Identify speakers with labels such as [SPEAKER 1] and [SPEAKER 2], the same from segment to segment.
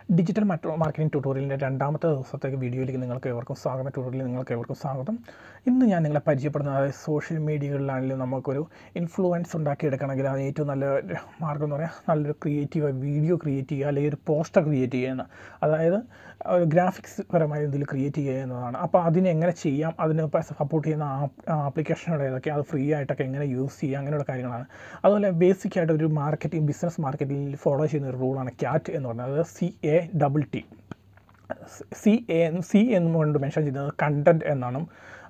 [SPEAKER 1] Digital marketing ട്യൂട്ടോറിയലിൻ്റെ രണ്ടാമത്തെ ദിവസത്തേക്ക് വീഡിയോയിലേക്ക് നിങ്ങൾക്ക് ഏവർക്കും സ്വാഗതം. ട്യൂട്ടോറിയലിൽ നിങ്ങൾക്ക് ഏവർക്കും സ്വാഗതം. ഇന്ന് ഞാൻ നിങ്ങളെ പരിചയപ്പെടുന്നത്, അതായത് സോഷ്യൽ മീഡിയകളിലാണെങ്കിലും നമുക്കൊരു ഇൻഫ്ലുവൻസ് ഉണ്ടാക്കിയെടുക്കണമെങ്കിൽ അത് ഏറ്റവും നല്ല മാർഗ്ഗം എന്ന് പറയാൻ നല്ലൊരു ക്രിയേറ്റീവ് വീഡിയോ ക്രിയേറ്റ് ചെയ്യുക, അല്ലെങ്കിൽ ഒരു പോസ്റ്റർ ക്രിയേറ്റ് ചെയ്യുന്ന, അതായത് ഒരു ഗ്രാഫിക്സ് പരമായ ഇതിൽ ക്രിയേറ്റ് ചെയ്യുക എന്നതാണ്. അപ്പോൾ അതിനെങ്ങനെ ചെയ്യാം, അതിന് സപ്പോർട്ട് ചെയ്യുന്ന ആപ്ലിക്കേഷനുകൾ ഏതൊക്കെ, അത് ഫ്രീ ആയിട്ടൊക്കെ എങ്ങനെ യൂസ് ചെയ്യുക, അങ്ങനെയുള്ള കാര്യങ്ങളാണ്. അതുപോലെ ബേസിക്കായിട്ട് ഒരു ബിസിനസ് മാർക്കറ്റിംഗ് ഫോളോ ചെയ്യുന്ന ഒരു റൂളാണ് ക്യാറ്റ് എന്ന് പറയുന്നത്. അത് CA എന്നുകൊണ്ട് മെൻഷൻ ചെയ്യുന്നത് കണ്ടൻറ്റ് എന്നാണ്.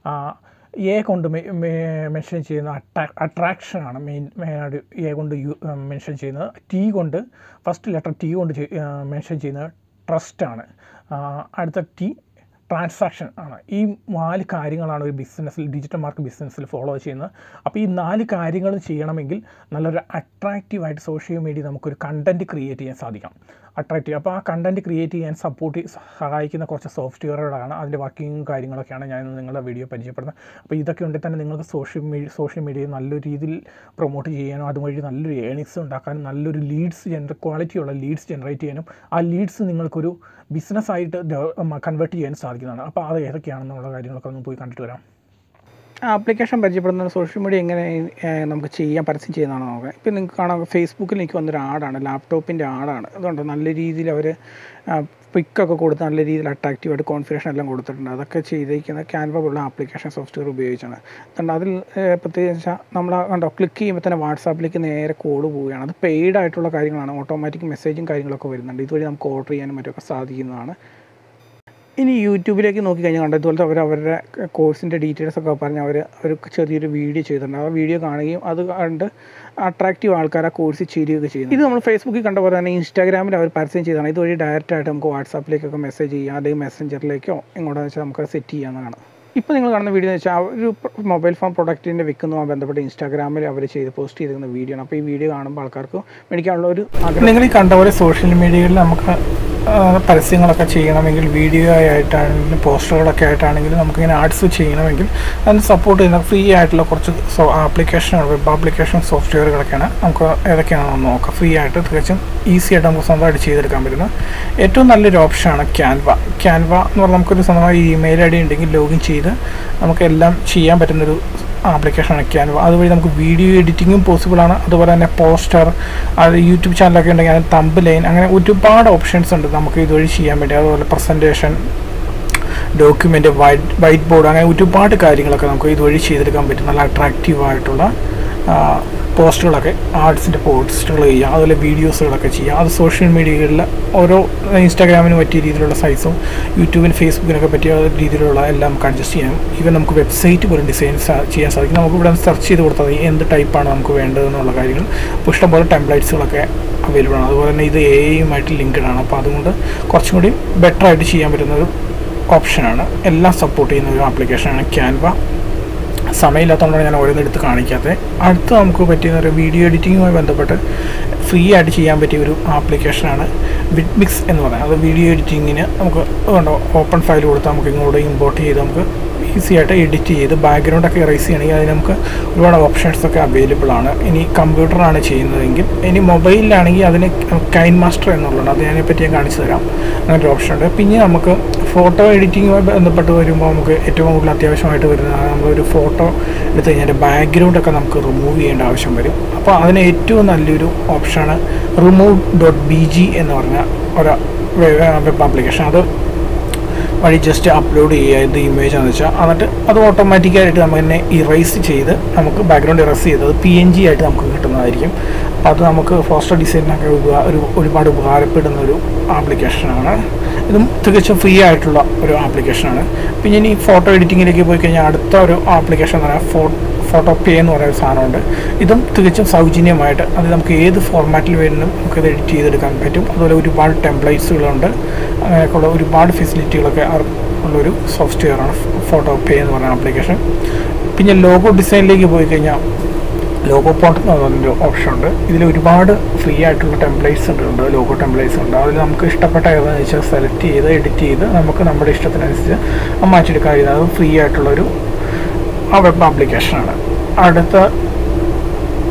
[SPEAKER 1] എ കൊണ്ട് മെൻഷൻ ചെയ്യുന്ന അട്രാക്ഷനാണ് മെയിനായിട്ട് എ കൊണ്ട് മെൻഷൻ ചെയ്യുന്നത്. ടി കൊണ്ട് ഫസ്റ്റ് ലെറ്റർ ടി കൊണ്ട് മെൻഷൻ ചെയ്യുന്നത് ട്രസ്റ്റാണ്. അടുത്ത ടി ട്രാൻസാക്ഷൻ ആണ്. ഈ 4 കാര്യങ്ങളാണ് ഒരു ബിസിനസ്സിൽ, ഡിജിറ്റൽ മാർക്കറ്റ് ബിസിനസ്സിൽ ഫോളോ ചെയ്യുന്നത്. അപ്പോൾ ഈ 4 കാര്യങ്ങൾ ചെയ്യണമെങ്കിൽ നല്ലൊരു അട്രാക്റ്റീവായിട്ട് സോഷ്യൽ മീഡിയ നമുക്കൊരു കണ്ടൻറ്റ് ക്രിയേറ്റ് ചെയ്യാൻ സാധിക്കാം. അട്രാക്റ്റീവ്. അപ്പോൾ ആ കണ്ടൻറ്റ് ക്രിയേറ്റ് ചെയ്യാൻ സഹായിക്കുന്ന കുറച്ച് സോഫ്റ്റ്വെയറുകളാണ്, അതിൻ്റെ വർക്കിങ്ങും കാര്യങ്ങളൊക്കെയാണ് ഞാൻ നിങ്ങളുടെ വീഡിയോ പരിചയപ്പെടുന്നത്. അപ്പോൾ ഇതൊക്കെ ഉണ്ടെങ്കിൽ തന്നെ നിങ്ങൾക്ക് സോഷ്യൽ മീഡിയയെ നല്ലൊരു രീതിയിൽ പ്രൊമോട്ട് ചെയ്യാനും അതുവഴി നല്ലൊരു ഏണിങ്സ് ഉണ്ടാക്കാനും നല്ലൊരു ക്വാളിറ്റിയുള്ള ലീഡ്സ് ജനറേറ്റ് ചെയ്യാനും ആ ലീഡ്സ് നിങ്ങൾക്കൊരു ബിസിനസ്സായിട്ട് കൺവേർട്ട് ചെയ്യാൻ സാധിക്കുന്നതാണ്. അപ്പോൾ അത് ഏതൊക്കെയാണെന്നുള്ള കാര്യങ്ങളൊക്കെ ഒന്ന് പോയി കണ്ടിട്ട് വരാം.
[SPEAKER 2] ആപ്ലിക്കേഷൻ പരിചയപ്പെടുന്ന സോഷ്യൽ മീഡിയ എങ്ങനെ നമുക്ക് ചെയ്യാൻ, പരസ്യം ചെയ്യുന്നതാണ് നോക്കാം. ഇപ്പോൾ നിങ്ങൾക്ക് കാണാം, ഫേസ്ബുക്കിൽ എനിക്ക് വന്നൊരു ആഡാണ്, ലാപ്ടോപ്പിൻ്റെ ആഡാണ്. അതുകൊണ്ട് നല്ല രീതിയിൽ അവർ പിക്കൊക്കെ കൊടുത്ത് നല്ല രീതിയിൽ അട്രാക്റ്റീവായിട്ട് കോൺഫിഗറേഷൻ എല്ലാം കൊടുത്തിട്ടുണ്ട്. അതൊക്കെ ചെയ്തിരിക്കുന്നത് ക്യാൻവ പോലുള്ള ആപ്ലിക്കേഷൻ സോഫ്റ്റ്വെയർ ഉപയോഗിച്ചാണ്. അതുകൊണ്ട് അതിൽ പ്രത്യേകിച്ച് നമ്മൾ കണ്ടോ, ക്ലിക്ക് ചെയ്യുമ്പോൾ തന്നെ വാട്സാപ്പിലേക്ക് നേരെ കോൾ പോവുകയാണ്. അത് പെയ്ഡ് ആയിട്ടുള്ള കാര്യങ്ങളാണ്, ഓട്ടോമാറ്റിക് മെസ്സേജും കാര്യങ്ങളൊക്കെ വരുന്നുണ്ട്. ഇതുവഴി നമുക്ക് ഓർഡർ ചെയ്യാനും മറ്റൊക്കെ സാധിക്കുന്നതാണ്. ഇനി യൂട്യൂബിലേക്ക് നോക്കിക്കഴിഞ്ഞാൽ കണ്ടത് ഇതുപോലത്തെ അവരുടെ കോഴ്സിൻ്റെ ഡീറ്റെയിൽസൊക്കെ പറഞ്ഞ് അവർ ചെറിയൊരു വീഡിയോ ചെയ്തിട്ടുണ്ട്. ആ വീഡിയോ കാണുകയും അത് കണ്ട് അട്രാക്റ്റീവ് ആൾക്കാർ ആ കോഴ്സ് ചേരുകയൊക്കെ ചെയ്യുന്നു. ഇത് നമ്മൾ ഫേസ്ബുക്കിൽ കണ്ട പോലെ തന്നെ ഇൻസ്റ്റാഗ്രാമിൽ അവർ പരസ്യം ചെയ്തതാണ്. ഇതുവഴി ഡയറക്റ്റായിട്ട് നമുക്ക് വാട്സാപ്പിലേക്കൊക്കെ മെസ്സേജ് ചെയ്യാം, അല്ലെങ്കിൽ മെസ്സഞ്ചറിലേക്കോ എങ്ങോട്ടാണെന്ന് വെച്ചാൽ നമുക്ക് സെറ്റ് ചെയ്യാവുന്നതാണ്. ഇപ്പോൾ നിങ്ങൾ കാണുന്ന വീഡിയോ എന്ന് വെച്ചാൽ ഒരു മൊബൈൽ ഫോൺ പ്രൊഡക്റ്റിൻ്റെ വിൽക്കുന്നതുമായി ബന്ധപ്പെട്ട് ഇൻസ്റ്റാഗ്രാമിൽ അവർ പോസ്റ്റ് ചെയ്തിരിക്കുന്ന വീഡിയോ ആണ്. അപ്പോൾ ഈ വീഡിയോ കാണുമ്പോൾ ആൾക്കാർക്ക് മേടിക്കാനുള്ള ഒരു ആഗ്രഹം.
[SPEAKER 1] നിങ്ങൾ ഈ കണ്ട പോലെ സോഷ്യൽ മീഡിയയിൽ നമുക്ക് പരസ്യങ്ങളൊക്കെ ചെയ്യണമെങ്കിൽ, വീഡിയോ ആയിട്ടാണെങ്കിലും പോസ്റ്ററുകളൊക്കെ ആയിട്ടാണെങ്കിലും നമുക്കിങ്ങനെ ആഡ്സ് ചെയ്യണമെങ്കിൽ അതിന് സപ്പോർട്ട് ചെയ്യുന്ന ഫ്രീ ആയിട്ടുള്ള കുറച്ച് ആപ്ലിക്കേഷനുകൾ, വെബ് ആപ്ലിക്കേഷൻ സോഫ്റ്റ്വെയറുകളൊക്കെയാണ്. നമുക്ക് ഏതൊക്കെയാണെന്ന് നോക്കാം. ഫ്രീ ആയിട്ട് തികച്ചും ഈസി ആയിട്ട് നമുക്ക് സ്വന്തമായിട്ട് ചെയ്തെടുക്കാൻ പറ്റുന്ന ഏറ്റവും നല്ലൊരു ഓപ്ഷനാണ് ക്യാൻവ എന്ന് പറഞ്ഞാൽ നമുക്കൊരു സ്വന്തമായി ഇമെയിൽ ID ഉണ്ടെങ്കിൽ ലോഗിൻ ചെയ്ത് നമുക്കെല്ലാം ചെയ്യാൻ പറ്റുന്നൊരു ആപ്ലിക്കേഷനാണ് ക്യാൻവ. അതുവഴി നമുക്ക് വീഡിയോ എഡിറ്റിങ്ങും പോസിബിളാണ്. അതുപോലെ തന്നെ പോസ്റ്റർ, അത് യൂട്യൂബ് ചാനലൊക്കെ ഉണ്ടെങ്കിൽ അതിന് തമ്പ് ലൈൻ, അങ്ങനെ ഒരുപാട് ഓപ്ഷൻസ് ഉണ്ട് നമുക്ക് ഇതുവഴി ചെയ്യാൻ വേണ്ടി. അതുപോലെ പ്രസൻറ്റേഷൻ, ഡോക്യുമെൻ്റ്, വൈറ്റ് ബോർഡ്, അങ്ങനെ ഒരുപാട് കാര്യങ്ങളൊക്കെ നമുക്ക് ഇതുവഴി ചെയ്തെടുക്കാൻ പറ്റും. നല്ല അട്രാക്റ്റീവായിട്ടുള്ള പോസ്റ്ററുകളൊക്കെ, ആർട്സിൻ്റെ പോസ്റ്ററുകൾ ചെയ്യാം, അതുപോലെ വീഡിയോസുകളൊക്കെ ചെയ്യാം. അത് സോഷ്യൽ മീഡിയകളിൽ ഓരോ ഇൻസ്റ്റാഗ്രാമിന് പറ്റിയ രീതിയിലുള്ള സൈസും യൂട്യൂബിന് ഫേസ്ബുക്കിനൊക്കെ പറ്റിയ രീതിയിലുള്ള എല്ലാം നമുക്ക് അഡ്ജസ്റ്റ് ചെയ്യാം. ഈവൻ നമുക്ക് വെബ്സൈറ്റ് പോലും ഡിസൈൻ ചെയ്യാൻ സാധിക്കും. നമുക്ക് ഇവിടെ സെർച്ച് ചെയ്ത് കൊടുത്താൽ മതി എന്ത് ടൈപ്പാണ് നമുക്ക് വേണ്ടതെന്നുള്ള കാര്യങ്ങൾ. അപ്പോൾ ഇഷ്ടംപോലെ ടെംപ്ലേറ്റ്സുകളൊക്കെ അവൈലബിൾ ആണ്. അതുപോലെ തന്നെ ഇത് AI-യുമായിട്ട് ലിങ്ക്ഡ് ആണ്. അപ്പോൾ അതുകൊണ്ട് കുറച്ചും കൂടി ബെറ്റർ ആയിട്ട് ചെയ്യാൻ പറ്റുന്ന ഒരു ഓപ്ഷനാണ്. എല്ലാം സപ്പോർട്ട് ചെയ്യുന്ന ഒരു ആപ്ലിക്കേഷനാണ് ക്യാൻവ. സമയമില്ലാത്തതുകൊണ്ടാണ് ഞാൻ ഓരോന്നെടുത്ത് കാണിക്കാത്തത്. അടുത്ത് നമുക്ക് പറ്റിയ ഒരു വീഡിയോ എഡിറ്റിങ്ങുമായി ബന്ധപ്പെട്ട് ഫ്രീ ആയിട്ട് ചെയ്യാൻ പറ്റിയ ഒരു ആപ്ലിക്കേഷനാണ് മിക്സ് എന്ന് പറയുന്നത്. അത് വീഡിയോ എഡിറ്റിങ്ങിന് നമുക്ക് ഓപ്പൺ ഫയൽ കൊടുത്താൽ നമുക്ക് ഇങ്ങോട്ട് ഇമ്പോർട്ട് ചെയ്ത് നമുക്ക് ഈസി ആയിട്ട് എഡിറ്റ് ചെയ്ത് ബാക്ക്ഗ്രൗണ്ടൊക്കെ ഇറേസ് ചെയ്യണമെങ്കിൽ അതിന് നമുക്ക് ഒരുപാട് ഓപ്ഷൻസൊക്കെ അവൈലബിൾ ആണ്. ഇനി കമ്പ്യൂട്ടറാണ് ചെയ്യുന്നതെങ്കിൽ, ഇനി മൊബൈലിലാണെങ്കിൽ അതിന് കൈൻ മാസ്റ്റർ എന്നുള്ളതാണ്. അത് അതിനെപ്പറ്റി ഞാൻ കാണിച്ചു തരാം. അങ്ങനൊരു ഓപ്ഷൻ ഉണ്ട്. പിന്നെ നമുക്ക് ഫോട്ടോ എഡിറ്റിങ്ങുമായി ബന്ധപ്പെട്ട് വരുമ്പോൾ നമുക്ക് ഏറ്റവും കൂടുതൽ അത്യാവശ്യമായിട്ട് വരുന്നതാണ് നമ്മളൊരു ഫോട്ടോ എടുത്തു കഴിഞ്ഞാൽ ബാക്ക്ഗ്രൗണ്ടൊക്കെ നമുക്ക് റിമൂവ് ചെയ്യേണ്ട ആവശ്യം വരും. അപ്പോൾ അതിന് ഏറ്റവും നല്ലൊരു ഓപ്ഷനാണ് remove.bg എന്ന് പറഞ്ഞ ഒരു വെബ് ആപ്ലിക്കേഷൻ. അത് വഴി ജസ്റ്റ് അപ്ലോഡ് ചെയ്യുക ഇത് ഇമേജ് എന്ന് വെച്ചാൽ, എന്നിട്ട് അത് ഓട്ടോമാറ്റിക്കായിട്ട് നമുക്ക് തന്നെ ഇറേസ് ചെയ്ത് നമുക്ക് ബാക്ക്ഗ്രൗണ്ട് ഇറേസ് ചെയ്ത് അത് PNG ആയിട്ട് നമുക്ക് കിട്ടുന്നതായിരിക്കും. അപ്പോൾ അത് നമുക്ക് പോസ്റ്റർ ഡിസൈനിനൊക്കെ ഒരുപാട് ഉപകാരപ്പെടുന്ന ഒരു ആപ്ലിക്കേഷനാണ്. ഇതും തികച്ചും ഫ്രീ ആയിട്ടുള്ള ഒരു ആപ്ലിക്കേഷനാണ്. പിന്നെ ഇനി ഫോട്ടോ എഡിറ്റിങ്ങിലേക്ക് പോയി കഴിഞ്ഞാൽ അടുത്ത ഒരു ആപ്ലിക്കേഷൻ എന്ന് പറഞ്ഞാൽ ഫോട്ടോ പേ എന്ന് പറയുന്ന ഒരു സാധനമുണ്ട്. ഇതും തികച്ചും സൗജന്യമായിട്ട്, അത് നമുക്ക് ഏത് ഫോർമാറ്റിൽ വേണമെങ്കിലും നമുക്കത് എഡിറ്റ് ചെയ്തെടുക്കാൻ പറ്റും. അതുപോലെ ഒരുപാട് ടെംപ്ലേറ്റ്സുകളുണ്ട്, അങ്ങനെയൊക്കെയുള്ള ഒരുപാട് ഫെസിലിറ്റികളൊക്കെ ഉള്ളൊരു സോഫ്റ്റ്വെയറാണ് ഫോട്ടോ പേ എന്ന് പറയുന്ന ആപ്ലിക്കേഷൻ. പിന്നെ ലോഗോ ഡിസൈനിലേക്ക് പോയി കഴിഞ്ഞാൽ ലോഗോ പോണ്ട് എന്ന് പറഞ്ഞൊരു ഓപ്ഷൻ ഉണ്ട്. ഇതിൽ ഒരുപാട് ഫ്രീ ആയിട്ടുള്ള ടെംപ്ലേറ്റ്സ് ഉണ്ട്, ലോഗോ ടെംപ്ലേറ്റ്സ് ഉണ്ട്. അതിൽ നമുക്ക് ഇഷ്ടപ്പെട്ട ഏതാണെന്ന് വെച്ചാൽ സെലക്ട് ചെയ്ത് എഡിറ്റ് ചെയ്ത് നമുക്ക് നമ്മുടെ ഇഷ്ടത്തിനനുസരിച്ച് മാറ്റിയെടുക്കാൻ കഴിയുന്നത്. അത് ഫ്രീ ആയിട്ടുള്ളൊരു വെബ് ആപ്ലിക്കേഷനാണ്. അടുത്ത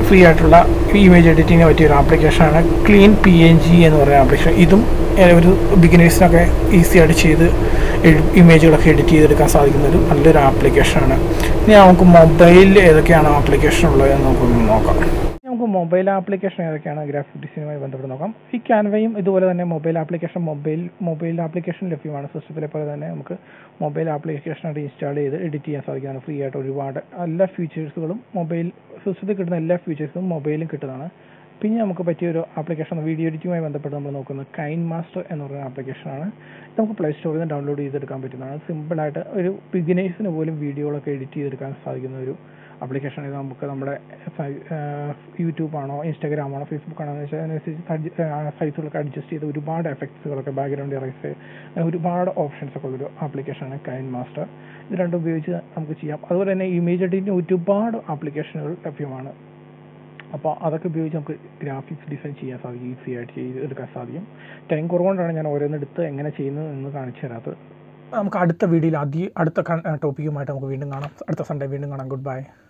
[SPEAKER 1] ഫ്രീ ആയിട്ടുള്ള ഇമേജ് എഡിറ്റിങ്ങിന് പറ്റിയൊരു ആപ്ലിക്കേഷനാണ് ക്ലീൻ PNG എന്ന് പറയുന്ന ആപ്ലിക്കേഷൻ. ഇതും ഒരു ബിഗിനേഴ്സിനൊക്കെ ഈസി ആയിട്ട് ചെയ്ത് ഇമേജുകളൊക്കെ എഡിറ്റ് ചെയ്തെടുക്കാൻ സാധിക്കുന്ന ഒരു നല്ലൊരു ആപ്ലിക്കേഷനാണ്. ഇനി നമുക്ക് മൊബൈലിൽ ഏതൊക്കെയാണ് ആപ്ലിക്കേഷൻ ഉള്ളത് എന്ന് നമുക്കൊന്ന് നോക്കാം. നമുക്ക് മൊബൈൽ ആപ്ലിക്കേഷൻ ഏതൊക്കെയാണ് ഗ്രാഫിക് ഡിസൈനുമായി ബന്ധപ്പെട്ട് നോക്കാം. ഈ ക്യാൻവയും ഇതുപോലെ തന്നെ മൊബൈൽ ആപ്ലിക്കേഷൻ ലഭ്യമാണ്. സിസ്റ്റത്തിലെ പോലെ തന്നെ നമുക്ക് മൊബൈൽ ആപ്ലിക്കേഷനായിട്ട് ഇൻസ്റ്റാൾ ചെയ്ത് എഡിറ്റ് ചെയ്യാൻ സാധിക്കുന്നതാണ്. ഫ്രീ ആയിട്ട് ഒരുപാട് എല്ലാ ഫീച്ചേഴ്സുകളും സിസ്റ്റത്തിൽ കിട്ടുന്ന എല്ലാ ഫീച്ചേഴ്സും മൊബൈലും കിട്ടുന്നതാണ്. പിന്നെ നമുക്ക് പറ്റിയൊരു ആപ്ലിക്കേഷൻ വീഡിയോ എഡിറ്റിങ്ങുമായി ബന്ധപ്പെട്ട് നമ്മൾ നോക്കുന്നത് കൈൻ മാസ്റ്റർ എന്ന് പറയുന്ന ആപ്ലിക്കേഷനാണ്. നമുക്ക് പ്ലേ സ്റ്റോറിൽ നിന്ന് ഡൗൺലോഡ് ചെയ്തെടുക്കാൻ പറ്റുന്നതാണ്. സിമ്പിളായിട്ട് ഒരു ബിഗിനേഴ്സിന് പോലും വീഡിയോകളൊക്കെ എഡിറ്റ് ചെയ്തെടുക്കാൻ സാധിക്കുന്ന ഒരു ആപ്ലിക്കേഷൻ. ഇത് നമുക്ക് നമ്മുടെ യൂട്യൂബാണോ ഇൻസ്റ്റാഗ്രാമാണോ ഫേസ്ബുക്കാണോ എന്ന് വെച്ചാൽ അതിനനുസരിച്ച് സൈസുകളൊക്കെ അഡ്ജസ്റ്റ് ചെയ്ത് ഒരുപാട് എഫക്ട്സുകളൊക്കെ ബാക്ക്ഗ്രൗണ്ട് ഇറൈസ് ഒരുപാട് ഓപ്ഷൻസൊക്കെ ഉള്ളൊരു ആപ്ലിക്കേഷനാണ് കൈൻ മാസ്റ്റർ. ഇത് രണ്ടും ഉപയോഗിച്ച് നമുക്ക് ചെയ്യാം. അതുപോലെ തന്നെ ഇമേജ് എഡിറ്റിന് ഒരുപാട് ആപ്ലിക്കേഷനുകൾ ലഭ്യമാണ്. അപ്പോൾ അതൊക്കെ ഉപയോഗിച്ച് നമുക്ക് ഗ്രാഫിക്സ് ഡിസൈൻ ചെയ്യാൻ സാധിക്കും, ഈസി ആയിട്ട് ചെയ്തെടുക്കാൻ സാധിക്കും. ടൈം കുറവുകൊണ്ടാണ് ഞാൻ ഓരോന്നെടുത്ത് എങ്ങനെ ചെയ്യുന്നത് എന്ന് കാണിച്ചു തരാത്തത്. നമുക്ക് അടുത്ത വീഡിയോയിൽ അടുത്ത ടോപ്പിക്കുമായിട്ട് നമുക്ക് വീണ്ടും കാണാം. അടുത്ത സൺഡേ വീണ്ടും കാണാം. Good by.